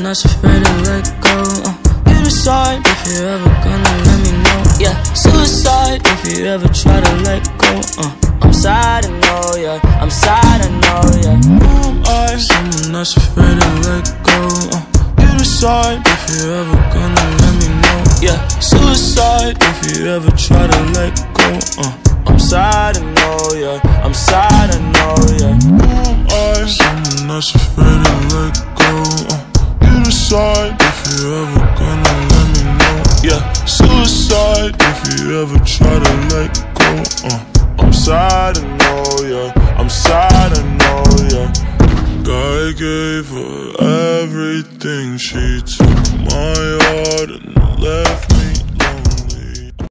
not afraid to let go. You decide if you're ever gonna let me know. Yeah, suicide if you ever try to let go. I'm sad, I know, yeah. I'm sad, I know, yeah. Who am I? Someone that's afraid to let go. You decide if you're ever gonna let me know. Yeah, suicide if you ever try to let go. I'm sad, I know, yeah. I'm sad, I know, yeah. Who am I? Someone that's afraid to let go. You decide if you ever gonna let me know. Yeah, suicide if you ever try to let go. I'm sad, I know, yeah. I'm sad, I know, yeah. God gave her everything. She took my heart and left me